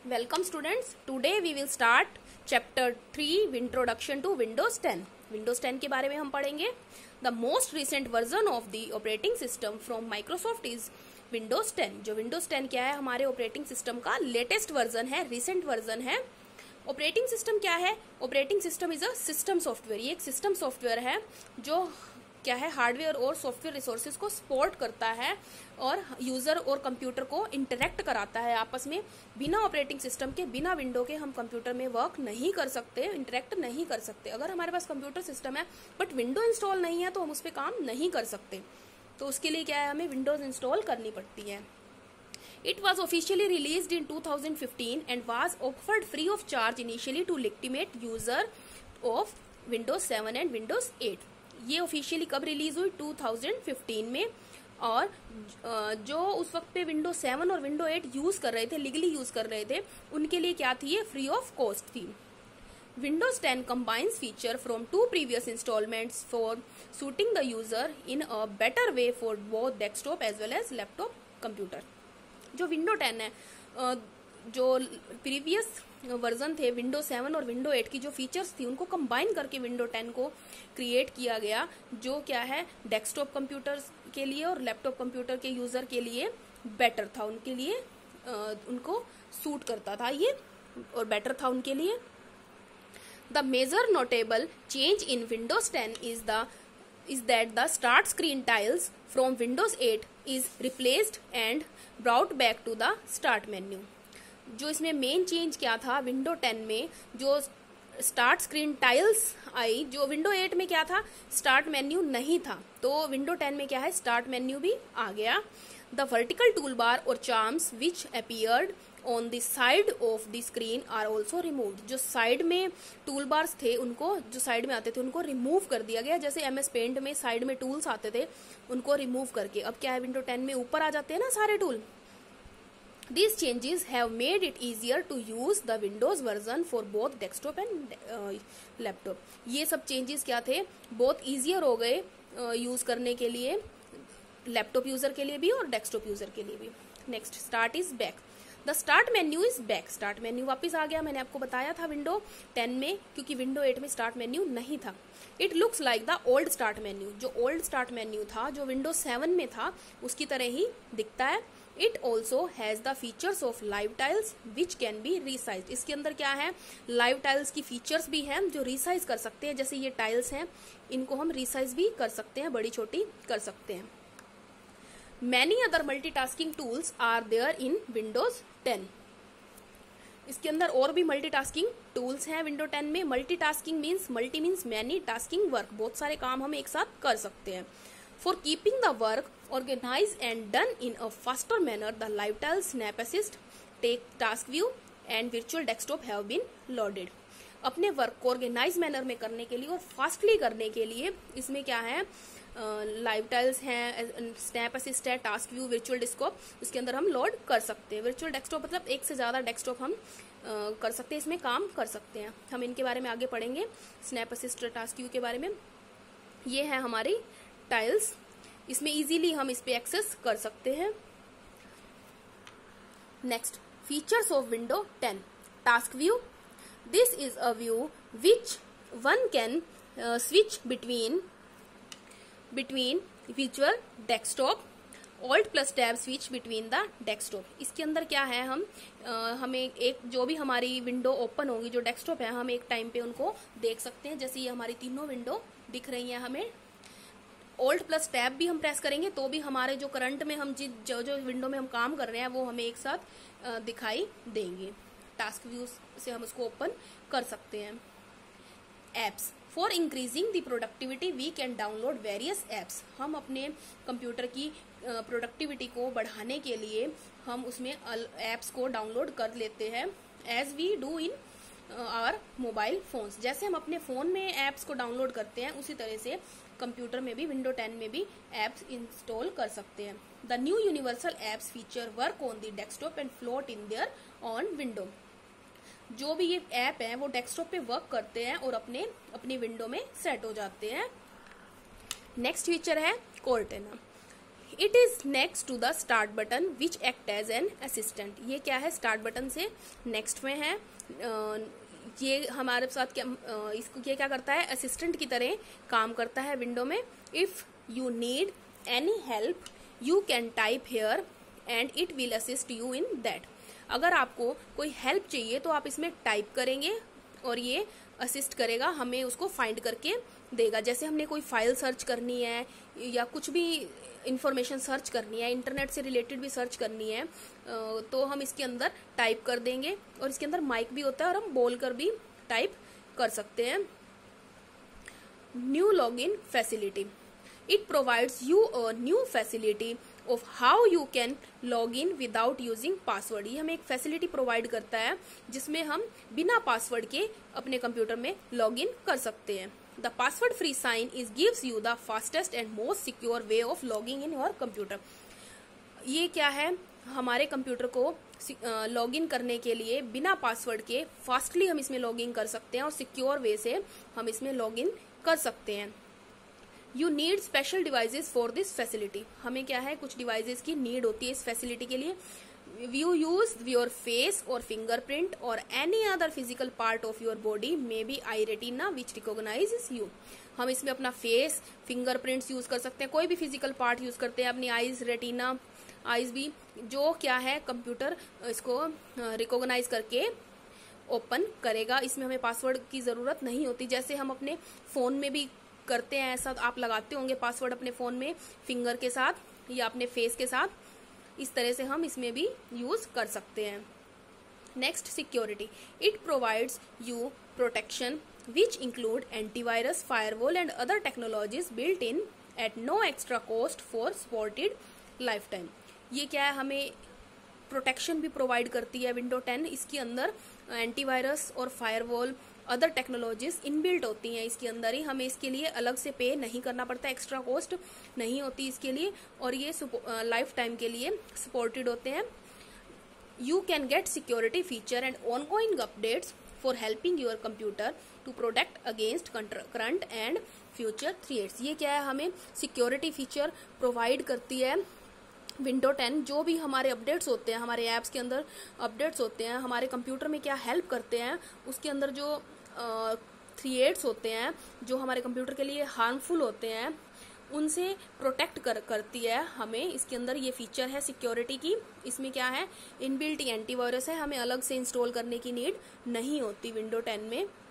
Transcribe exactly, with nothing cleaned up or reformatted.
Welcome students. Today we will start chapter three introduction to Windows ten. Windows ten के बारे में हम पढ़ेंगे. The most recent version of the operating system from Microsoft is Windows ten. जो Windows ten क्या है, हमारे operating system का लेटेस्ट वर्जन है, रिसेंट वर्जन है. ऑपरेटिंग सिस्टम क्या है? Operating system is a system software. ये एक सिस्टम सॉफ्टवेयर है जो क्या है, हार्डवेयर और सॉफ्टवेयर रिसोर्सेज को सपोर्ट करता है और यूजर और कंप्यूटर को इंटरेक्ट कराता है आपस में. बिना ऑपरेटिंग सिस्टम के, बिना विंडो के हम कंप्यूटर में वर्क नहीं कर सकते, इंटरेक्ट नहीं कर सकते. अगर हमारे पास कंप्यूटर सिस्टम है बट विंडो इंस्टॉल नहीं है तो हम उस पर काम नहीं कर सकते. तो उसके लिए क्या है, हमें विंडोज इंस्टॉल करनी पड़ती है. It was officially released in two thousand fifteen and was offered free of charge initially to legitimate user of Windows seven and Windows eight. ये ऑफिशियली कब रिलीज हुई? टू थाउजेंड फिफ्टीन में. और जो उस वक्त पे विंडो सेवन और विंडो एट यूज कर रहे थे, लीगली यूज कर रहे थे, उनके लिए क्या थी, ये फ्री ऑफ कॉस्ट थी. Windows ten combines feature from two previous installments for suiting the user in a better way for both desktop as well as laptop computer. जो विंडो टेन है, जो प्रीवियस वर्जन थे window seven और window eight की जो features थी उनको combine करके विंडो टेन को क्रिएट किया गया, जो क्या है डेस्कटॉप कंप्यूटर के लिए और लैपटॉप कंप्यूटर के यूजर के लिए बेटर था, उनके लिए उनको सूट करता था ये और बेटर था उनके लिए. The major notable change in windows ten is the is that the start screen tiles from Windows eight is replaced and brought back to the start menu. जो इसमें मेन चेंज क्या था विंडो टेन में, जो start screen tiles आई, जो window eight में क्या था, स्टार्ट मेन्यू नहीं था, तो विंडो टेन में क्या है, स्टार्ट मेन्यू भी आ गया. द वर्टिकल टूल बार और charms which appeared on the side of the screen are also removed. जो साइड में टूल बार्स थे, उनको जो साइड में आते थे उनको रिमूव कर दिया गया. जैसे एम एस पेंट में साइड में टूल्स आते थे, उनको रिमूव करके अब क्या है, विंडो टेन में ऊपर आ जाते हैं ना सारे tool. These changes have made it easier to use the Windows version for both desktop and uh, laptop. ये सब changes क्या थे, बहुत easier हो गए यूज uh, करने के लिए, लैपटॉप यूजर के लिए भी और डेस्कटॉप यूजर के लिए भी. Next, start is back. The start menu is back. Start menu वापस आ गया. मैंने आपको बताया था विंडो टेन में, क्योंकि विंडो एट में स्टार्ट मेन्यू नहीं था. It looks like the old start menu. जो ओल्ड स्टार्ट मेन्यू था, जो विंडो सेवन में था, उसकी तरह ही दिखता है. It also has the features of live tiles which can be resize. इसके अंदर क्या है, लाइव टाइल्स की फीचर्स भी हैं जो रिसाइज कर सकते हैं. जैसे ये टाइल्स हैं, इनको हम रिसाइज भी कर सकते हैं, बड़ी छोटी कर सकते हैं. Many other multitasking tools are there in Windows ten. इसके अंदर और भी मल्टीटास्किंग टूल्स हैं विंडो टेन में. Multitasking means, multi means many, tasking work, बहुत सारे काम हम एक साथ कर सकते हैं. For keeping the work organise and done in a faster manner, the live tile, snap assist, take task view and virtual desktop have been loaded. अपने वर्क को ऑर्गेनाइज मैनर में करने के लिए और फास्टली करने के लिए इसमें क्या है, लाइव uh, टाइल्स हैं, स्नैप असिस्ट है, टास्क व्यू, वर्चुअल डेस्कटॉप, इसके अंदर हम लोड कर सकते हैं. वर्चुअल डेस्कटॉप मतलब एक से ज़्यादा डेस्कटॉप हम uh, कर सकते हैं, इसमें काम कर सकते हैं. हम इनके बारे में आगे पढ़ेंगे, स्नैप असिस्ट, टास्क व्यू के बारे में. ये है हमारी टाइल्स, इसमें इजीली हम इस पे एक्सेस कर सकते हैं. Next, features of window ten. Task view. This is a view which one can switch between between virtual desktop, alt plus tab switch between the desktop. इसके अंदर क्या है, हम आ, हमें एक जो भी हमारी विंडो ओपन होगी, जो डेस्कटॉप है, हम एक टाइम पे उनको देख सकते हैं. जैसे ये हमारी तीनों विंडो दिख रही हैं हमें. ऑल्ट प्लस टैब भी हम प्रेस करेंगे तो भी हमारे जो करंट में हम जिस जो जो विंडो में हम काम कर रहे हैं वो हमें एक साथ आ, दिखाई देंगे. टास्क व्यू से हम उसको ओपन कर सकते हैं. Apps. For increasing the productivity we can download various apps. हम अपने कंप्यूटर की प्रोडक्टिविटी को बढ़ाने के लिए हम उसमें एप्स को डाउनलोड कर लेते हैं, as we do in our mobile phones. जैसे हम अपने फोन में एप्स को डाउनलोड करते हैं, उसी तरह से कंप्यूटर में भी, विंडो टेन में भी एप्स इंस्टॉल कर सकते हैं. The new universal apps feature work on the desktop and float in there on window. जो भी ये ऐप है वो डेस्कटॉप पे वर्क करते हैं और अपने अपनी विंडो में सेट हो जाते हैं. नेक्स्ट फीचर है Cortana. It is next to the start button which act as an assistant. ये क्या है, स्टार्ट बटन से नेक्स्ट में है। ये हमारे साथ क्या, इसको ये क्या करता है, असिस्टेंट की तरह काम करता है विंडो में। If you need any help you can type here and it will assist you in that. अगर आपको कोई हेल्प चाहिए तो आप इसमें टाइप करेंगे और ये असिस्ट करेगा, हमें उसको फाइंड करके देगा। जैसे हमने कोई फाइल सर्च करनी है या कुछ भी इंफॉर्मेशन सर्च करनी है, इंटरनेट से रिलेटेड भी सर्च करनी है, तो हम इसके अंदर टाइप कर देंगे। और इसके अंदर माइक भी होता है और हम बोल कर भी टाइप कर सकते हैं। New login facility, it provides you a new facility of how you can log in without using password. ये हमें एक फैसिलिटी प्रोवाइड करता है जिसमें हम बिना पासवर्ड के अपने कंप्यूटर में लॉग इन कर सकते हैं। The password free sign is gives you the fastest and most secure way of logging in your computer. ये क्या है, हमारे कंप्यूटर को लॉग इन करने के लिए बिना पासवर्ड के फास्टली हम इसमें लॉग इन कर सकते हैं और सिक्योर वे से हम इसमें लॉग इन कर सकते हैं। You need special devices for this facility, हमें क्या है, कुछ डिवाइसेस की नीड होती है इस फैसिलिटी के लिए। You use your face or fingerprint or any other physical part of your body, maybe eye retina which recognizes you। हम इसमें अपना फेस, फिंगरप्रिंट्स यूज कर सकते हैं, कोई भी फिजिकल पार्ट यूज करते हैं, अपनी आईज, रेटिना, आईज भी, जो क्या है कंप्यूटर इसको रिकॉग्नाइज करके ओपन करेगा। इसमें हमें पासवर्ड की जरूरत नहीं होती, जैसे हम अपने फोन में भी करते हैं, ऐसा आप लगाते होंगे पासवर्ड अपने फोन में फिंगर के साथ या अपने फेस के साथ, इस तरह से हम इसमें भी यूज कर सकते हैं। Next, security, it provides you protection which include antivirus, firewall and other technologies built in at no extra cost for supported life time. ये क्या है, हमें प्रोटेक्शन भी प्रोवाइड करती है विंडो टेन। इसके अंदर एंटीवायरस और फायरवॉल, अदर टेक्नोलॉजीज इनबिल्ट होती हैं इसके अंदर ही, हमें इसके लिए अलग से पे नहीं करना पड़ता, एक्स्ट्रा कॉस्ट नहीं होती इसके लिए, और ये लाइफ टाइम के लिए सपोर्टेड होते हैं। You can get security feature and ongoing updates for helping your computer to protect against current and future threats. ये क्या है, हमें सिक्योरिटी फीचर प्रोवाइड करती है विंडो टेन। जो भी हमारे अपडेट्स होते हैं, हमारे ऐप्स के अंदर अपडेट्स होते हैं, हमारे कंप्यूटर में क्या हेल्प करते हैं, उसके अंदर जो थ्रेट्स होते हैं जो हमारे कंप्यूटर के लिए हार्मफुल होते हैं, उनसे प्रोटेक्ट कर करती है हमें। इसके अंदर ये फीचर है सिक्योरिटी की। इसमें क्या है, इनबिल्ट एंटीवायरस है, हमें अलग से इंस्टॉल करने की नीड नहीं होती विंडो टेन में।